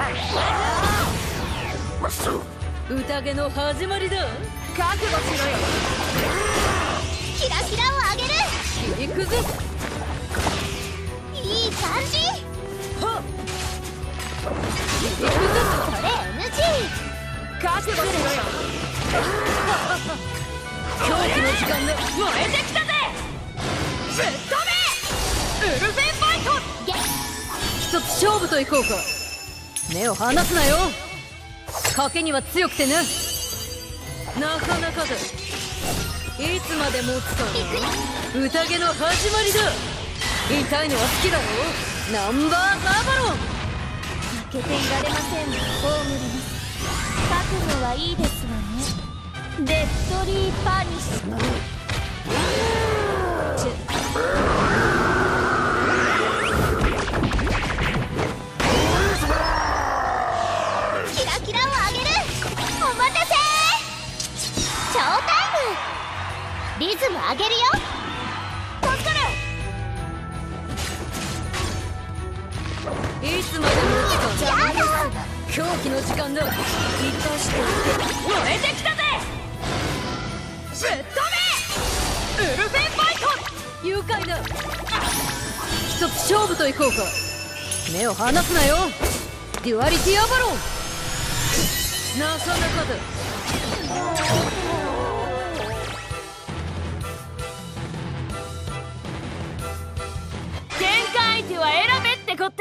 宴の始まりだ。覚悟しろよ。 キラキラをあげる。 切り崩す。 いい感じ。 はっ、切り崩す。 それ NG。 覚悟しろよ。狂気の時間だ。燃えてきたぜ。ぶっ飛べウルフェンファイト。一つ勝負といこうか。目を離すなよ。賭けには強くてね。なかなかだ。いつまで持つかな。宴の始まりだ。痛いのは好きだろ。ナンバーザーバロン。 負けていられません。大無理です。覚悟はいいですわね。デッドリーパニッシュ。キラキラをあげる。お待たせ。ショータイム。リズム上げるよ。助かる。 いつまで持つかな。狂気の時間だ。生かしておけ。燃えてきたぜ。ぶっ飛べウルフェンファイト。愉快だ。一つ勝負といこうか。目を離すなよ。デュアリティアバロン。なかなかだ。喧嘩相手は選べってこった。